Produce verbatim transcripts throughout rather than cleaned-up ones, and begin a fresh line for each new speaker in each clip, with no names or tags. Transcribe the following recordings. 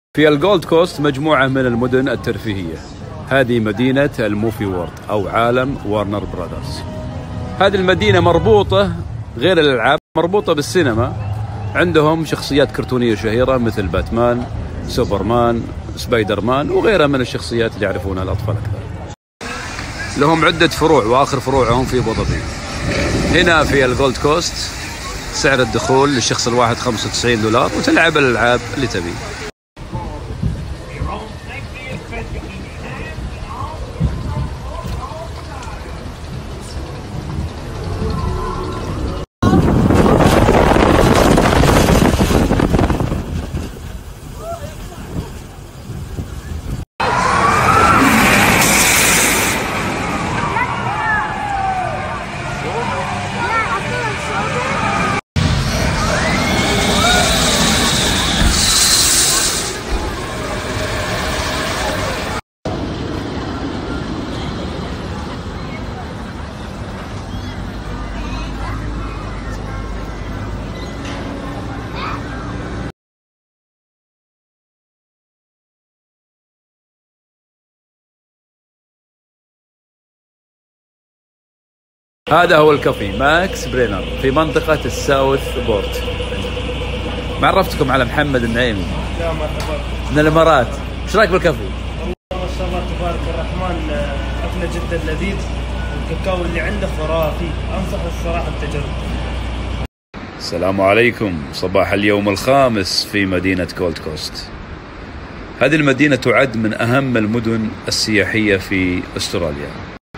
في الجولد كوست مجموعة من المدن الترفيهية. هذه مدينة الموفي وورد أو عالم وارنر برادرز. هذه المدينة مربوطة غير الألعاب مربوطة بالسينما. عندهم شخصيات كرتونية شهيرة مثل باتمان، سوبرمان، سبايدر مان وغيرها من الشخصيات اللي يعرفونها الأطفال أكثر. لهم عدة فروع وآخر فروعهم في أبو ظبي. هنا في الجولد كوست سعر الدخول للشخص الواحد خمسة وتسعين دولار وتلعب الألعاب اللي تبي. هذا هو الكافي ماكس برينر في منطقة الساوث بورت. معرفتكم على محمد النعيمي.
لا مرحبا.
من الإمارات. ايش رايك بالكافي؟
والله ما شاء الله تبارك الرحمن، أكله جدا لذيذ، الكاكاو اللي عنده خرافي، أنصح الصراحة التجربة.
السلام عليكم. صباح اليوم الخامس في مدينة جولد كوست. هذه المدينة تعد من أهم المدن السياحية في أستراليا.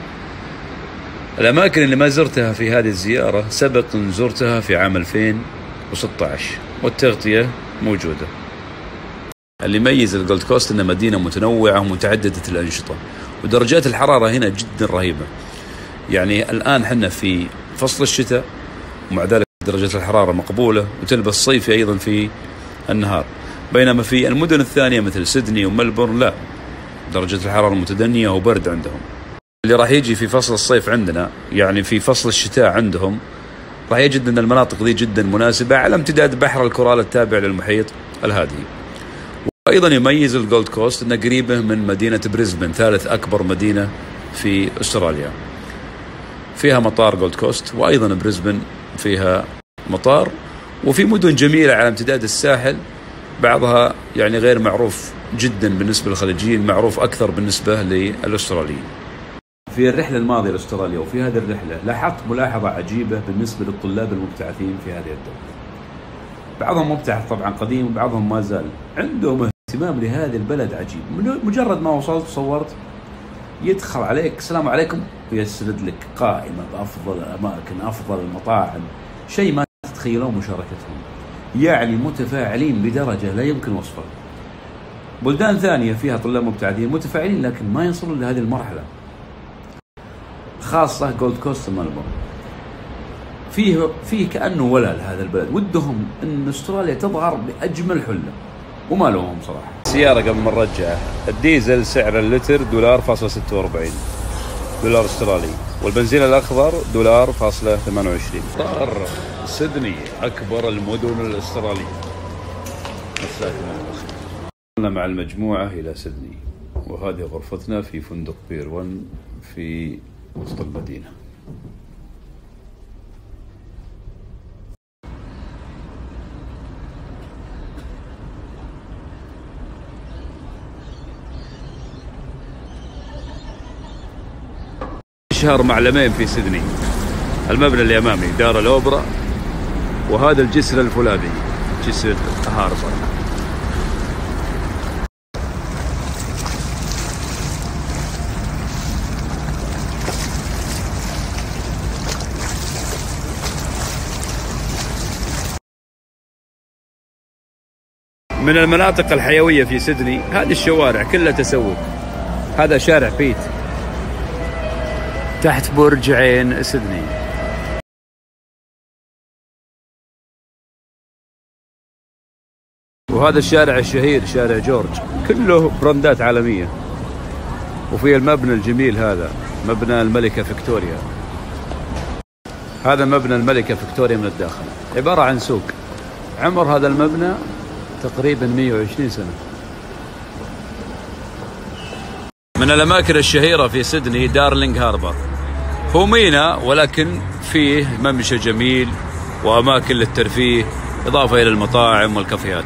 الأماكن اللي ما زرتها في هذه الزيارة سبق أن زرتها في عام ألفين وستة عشر والتغطية موجودة. اللي يميز الجولد كوست أنها مدينة متنوعة ومتعددة الأنشطة، ودرجات الحرارة هنا جدا رهيبة. يعني الآن حنا في فصل الشتاء ومع ذلك درجة الحرارة مقبولة، وتلبس صيفي أيضا في النهار، بينما في المدن الثانية مثل سيدني وملبورن لا، درجة الحرارة متدنية وبرد عندهم. اللي راح يجي في فصل الصيف عندنا يعني في فصل الشتاء عندهم راح يجد أن المناطق ذي جدا مناسبة على امتداد بحر الكورال التابع للمحيط الهادي. وأيضا يميز الجولد كوست أنه قريبة من مدينة بريسبن، ثالث أكبر مدينة في أستراليا. فيها مطار جولد كوست، وأيضا بريسبن فيها مطار، وفي مدن جميلة على امتداد الساحل، بعضها يعني غير معروف جدا بالنسبة للخليجيين، معروف أكثر بالنسبة للأستراليين. في الرحلة الماضية لأستراليا وفي هذه الرحلة لاحظت ملاحظة عجيبة بالنسبة للطلاب المبتعثين في هذه الدولة. بعضهم مبتعث طبعا قديم وبعضهم ما زال عندهم اهتمام لهذه البلد عجيب. مجرد ما وصلت وصورت يدخل عليك السلام عليكم ويسرد لك قائمة بأفضل الأماكن، أفضل المطاعم، شيء ما تتخيلون مشاركتهم. يعني متفاعلين بدرجة لا يمكن وصفها. بلدان ثانية فيها طلاب مبتعثين متفاعلين لكن ما يصلون لهذه المرحلة، خاصة جولد كوست ملبورن. فيه فيه كأنه ولا لهذا البلد، ودهم أن أستراليا تظهر بأجمل حلة وما لهم صراحة. سيارة قبل ما نرجع، الديزل سعر اللتر دولار فاصلة ستة وأربعين دولار استرالي، والبنزين الأخضر دولار فاصلة ثمانية وعشرين. مطار سيدني أكبر المدن الأسترالية. وصلنا مع المجموعة إلى سيدني، وهذه غرفتنا في فندق بير ون في وسط المدينة. أشهر معلمين في سيدني المبنى اللي أمامي دار الأوبرا، وهذا الجسر الفولاذي جسر هاربر. من المناطق الحيوية في سيدني هذه الشوارع كلها تسوق. هذا شارع بيت تحت برج عين سيدني. وهذا الشارع الشهير شارع جورج، كله براندات عالمية. وفي المبنى الجميل هذا مبنى الملكة فيكتوريا. هذا مبنى الملكة فيكتوريا من الداخل، عبارة عن سوق. عمر هذا المبنى تقريبا مئة وعشرين سنة. من الأماكن الشهيرة في سيدني دارلينغ هاربر. هو ميناء ولكن فيه ممشى جميل وأماكن للترفيه إضافة إلى المطاعم والكافيهات.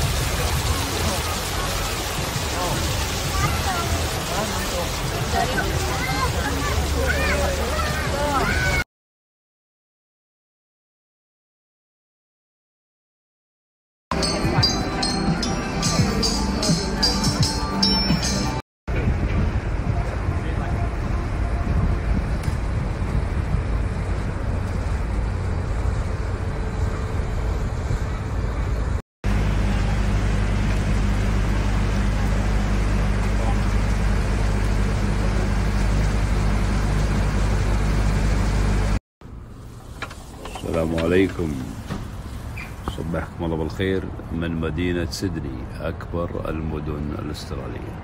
السلام عليكم، صبحكم الله بالخير من مدينة سيدني أكبر المدن الأسترالية.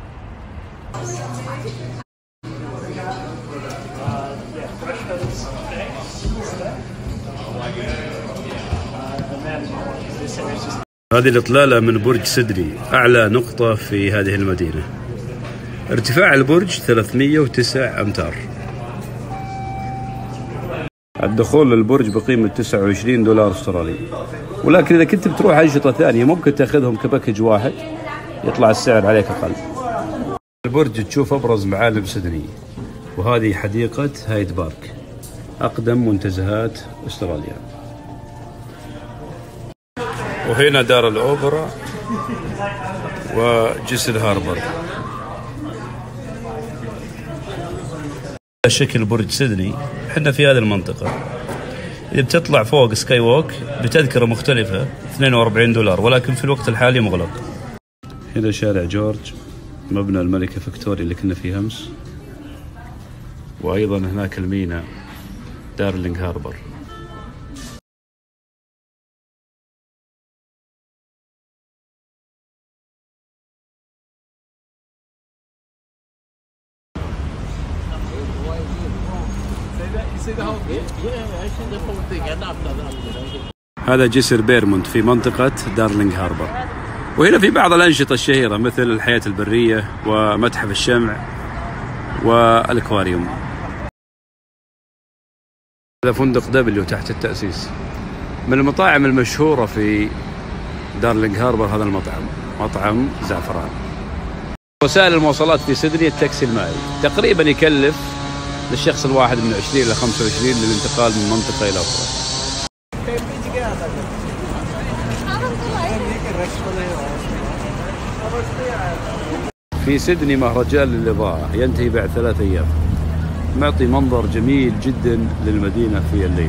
هذه الإطلالة من برج سيدني، أعلى نقطة في هذه المدينة. ارتفاع البرج ثلاثمئة وتسعة أمتار. الدخول للبرج بقيمة تسعة وعشرين دولار استرالي، ولكن إذا كنت بتروح أنشطة ثانية ممكن تأخذهم كباكج واحد يطلع السعر عليك أقل. البرج تشوف أبرز معالم سيدني، وهذه حديقة هايد بارك، أقدم منتزهات استراليا. وهنا دار الأوبرا وجسر هاربر. شكل برج سيدني، احنا في هذه المنطقة. إذا بتطلع فوق سكاي ووك بتذكرة مختلفة اثنين وأربعين دولار، ولكن في الوقت الحالي مغلق. هنا شارع جورج، مبنى الملكة فيكتوريا اللي كنا فيه أمس، وأيضا هناك الميناء دارلينغ هاربر. هذا جسر بيرمونت في منطقة دارلينغ هاربر. وهنا في بعض الأنشطة الشهيرة مثل الحياة البرية ومتحف الشمع والأكواريوم. هذا فندق دبليو تحت التأسيس. من المطاعم المشهورة في دارلينغ هاربر هذا المطعم، مطعم زعفران. وسائل المواصلات في سيدني التاكسي المائي تقريبا يكلف للشخص الواحد من عشرين إلى خمسة وعشرين للانتقال من منطقة إلى أخرى. في سيدني مهرجان للإضاءة ينتهي بعد ثلاث أيام، معطي منظر جميل جدا للمدينة في الليل.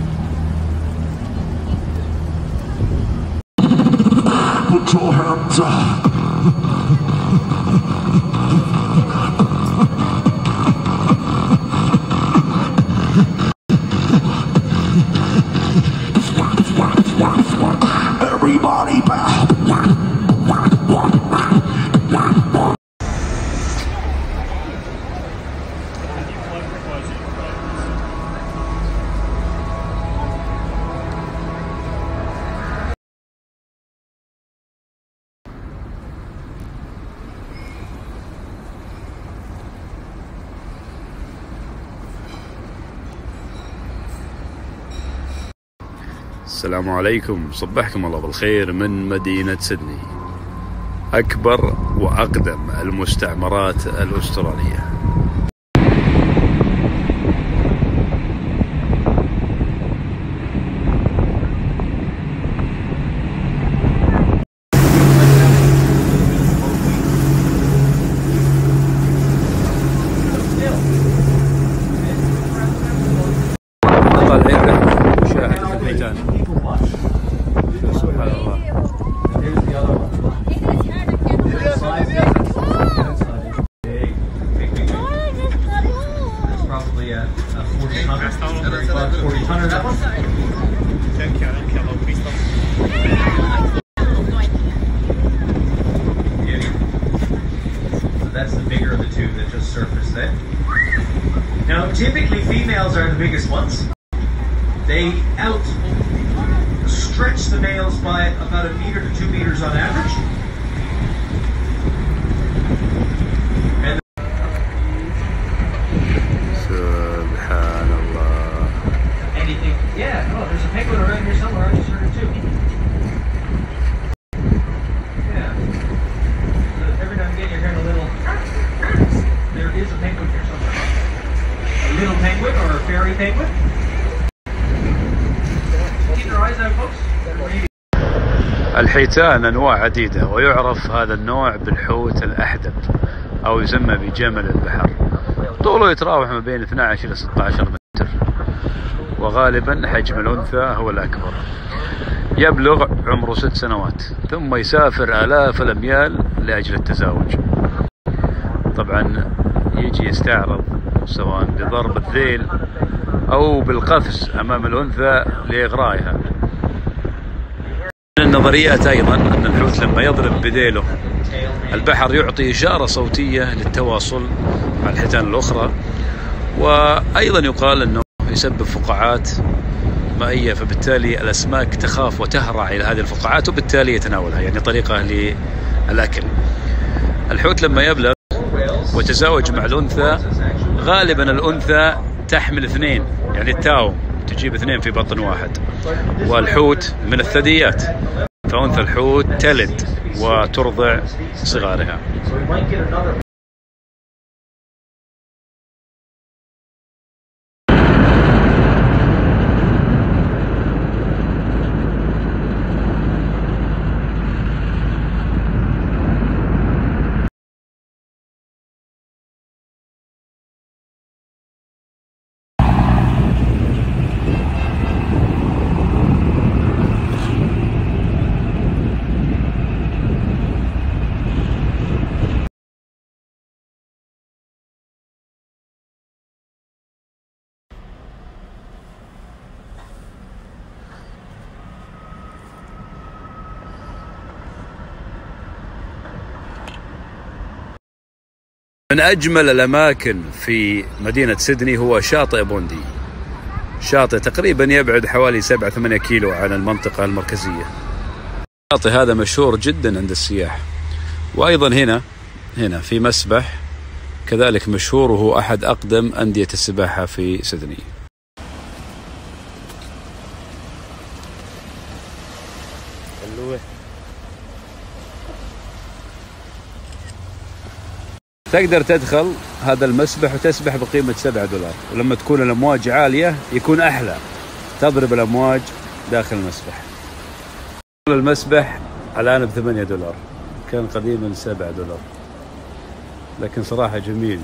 السلام عليكم، صبحكم الله بالخير من مدينة سيدني، أكبر وأقدم المستعمرات الأسترالية.
That's the bigger of the two that just surfaced there. Now, typically females are the biggest ones. They outstretch the males by about a meter to two meters on average. And furry penguin. Keep your eyes out, folks.
الحيتان أنواع عديدة، ويعرف هذا النوع بالحوت الأحدب أو يسمى بجمل البحر. طوله يتراوح ما بين اثني عشر إلى ستة عشر متر، وغالبا حجم الأنثى هو الأكبر. يبلغ عمره ست سنوات ثم يسافر آلاف الأميال لأجل التزاوج. طبعا يجي يستعرض سواء بضرب الذيل أو بالقفز أمام الأنثى لإغرائها. من النظريات أيضا أن الحوت لما يضرب بديله البحر يعطي إشارة صوتية للتواصل مع الحيتان الأخرى، وأيضا يقال أنه يسبب فقاعات مائية، فبالتالي الأسماك تخاف وتهرع إلى هذه الفقاعات وبالتالي يتناولها، يعني طريقة للأكل. الحوت لما يبلغ وتزاوج مع الأنثى غالبا الأنثى تحمل اثنين، يعني التاو تجيب اثنين في بطن واحد، والحوت من الثدييات، فأنثى الحوت تلد وترضع صغارها. من أجمل الأماكن في مدينة سيدني هو شاطئ بوندي. شاطئ تقريبا يبعد حوالي سبعة ثمانية كيلو عن المنطقة المركزية. الشاطئ هذا مشهور جدا عند السياح، وأيضا هنا هنا في مسبح كذلك مشهور، وهو أحد أقدم أندية السباحة في سيدني. تقدر تدخل هذا المسبح وتسبح بقيمة سبعة دولار، ولما تكون الأمواج عالية يكون أحلى، تضرب الأمواج داخل المسبح. المسبح الآن بثمانية دولار، كان قديما سبعة دولار، لكن صراحة جميل.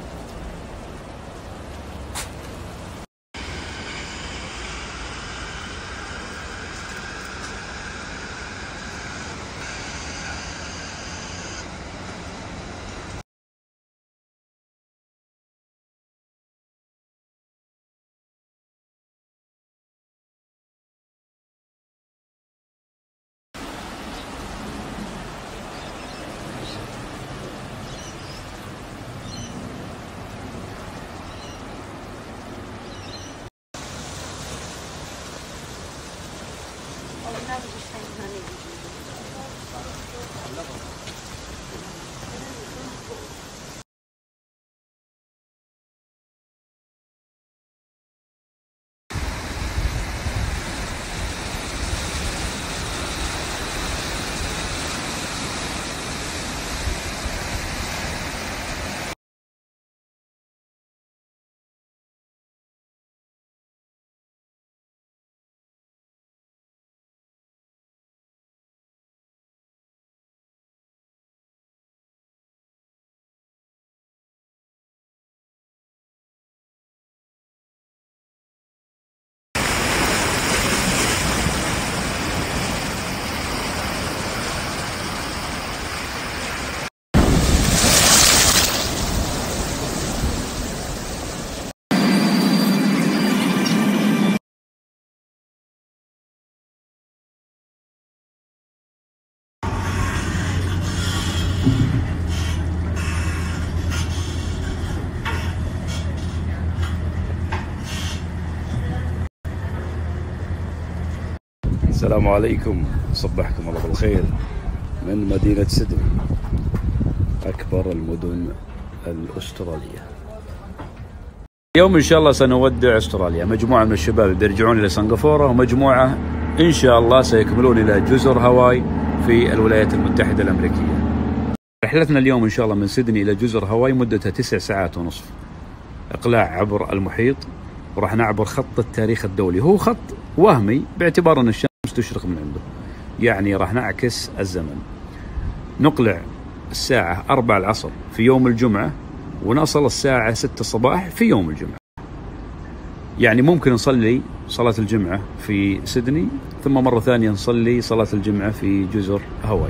السلام عليكم، صبحكم الله بالخير من مدينة سيدني، أكبر المدن الأسترالية. اليوم إن شاء الله سنودع أستراليا، مجموعة من الشباب بيرجعون إلى سنغافورة، ومجموعة إن شاء الله سيكملون إلى جزر هاواي في الولايات المتحدة الأمريكية. رحلتنا اليوم إن شاء الله من سيدني إلى جزر هاواي مدتها تسع ساعات ونصف، إقلاع عبر المحيط وراح نعبر خط التاريخ الدولي. هو خط وهمي باعتبار أن الشمس تشرق من عنده، يعني راح نعكس الزمن. نقلع الساعة أربعة العصر في يوم الجمعة ونصل الساعة ستة الصباح في يوم الجمعة. يعني ممكن نصلي صلاة الجمعة في سيدني ثم مرة ثانية نصلي صلاة الجمعة في جزر هاواي.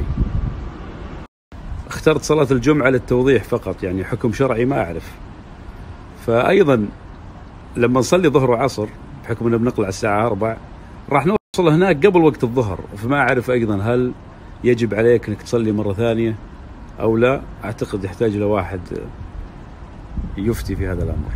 اخترت صلاة الجمعة للتوضيح فقط، يعني حكم شرعي ما أعرف. فأيضا لما نصلي ظهر وعصر بحكم أنه بنقلع الساعة أربع راح نوصل هناك قبل وقت الظهر، فما أعرف أيضا هل يجب عليك أنك تصلي مرة ثانية أو لا. أعتقد يحتاج لواحد يفتي في هذا الأمر.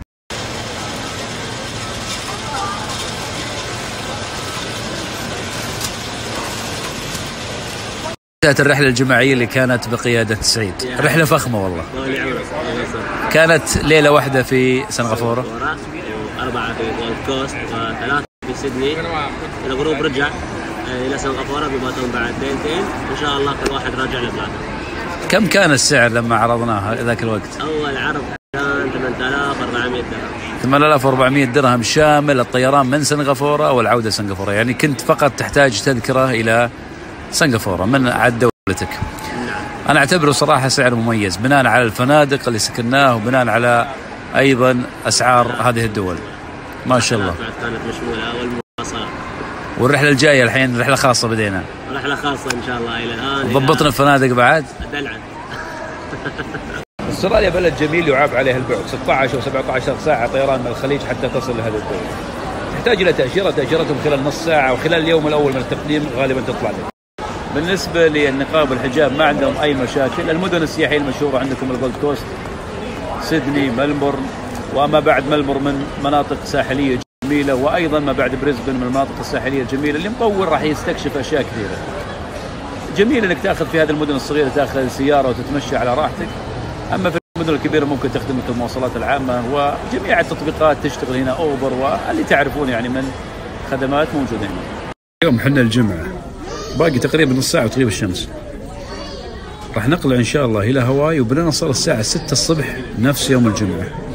انتهت الرحلة الجماعية اللي كانت بقيادة سعيد، رحلة فخمة والله. كانت ليلة واحدة في سنغافورة،
وأربعة في جولد كوست، وثلاثة في سيدني. الجروب رجع إلى سنغافورة بباتون بعد ليلتين، إن شاء الله كل واحد راجع لبلاده.
كم كان السعر لما عرضناها ذاك الوقت؟
أول عرض كان ثمانية آلاف وأربعمائة درهم.
ثمانية آلاف وأربعمائة درهم شامل الطيران من سنغافورة والعودة سنغافورة، يعني كنت فقط تحتاج تذكرة إلى سنغافورة من عد دولتك.
نعم.
أنا أعتبره صراحة سعر مميز بناء على الفنادق اللي سكناه وبناء على أيضا أسعار هذه الدول. ما شاء الله.
كانت مشمولة والمواصلات.
والرحلة الجاية الحين رحلة خاصة بدينا.
رحلة خاصة إن شاء الله إلى الآن.
ضبطنا الفنادق بعد.
دلعا.
استراليا بلد جميل يعاب عليه البعد، ستة عشر أو سبعة عشر ساعة طيران من الخليج حتى تصل لهذه الدولة. تحتاج إلى تأشيرة، تأشيرتهم خلال نص ساعة وخلال اليوم الأول من التقديم غالبا تطلع لك. بالنسبة للنقاب والحجاب ما عندهم أي مشاكل. المدن السياحية المشهورة عندكم الجولد كوست، سيدني، ملبورن، وما بعد ملبورن من مناطق ساحلية جميلة، وأيضا ما بعد بريسبن من المناطق الساحلية الجميلة اللي مطور راح يستكشف أشياء كثيرة. جميل إنك تأخذ في هذه المدن الصغيرة تأخذ سيارة وتتمشى على راحتك. أما في المدن الكبيرة ممكن تخدمك المواصلات العامة، وجميع التطبيقات تشتغل هنا، أوبر واللي تعرفون يعني من خدمات موجودة هنا. اليوم حنا الجمعة باقي تقريبا نص ساعة وتغيب الشمس. راح نقلع إن شاء الله إلى هاواي وبنوصل الساعة ستة الصبح نفس يوم الجمعة.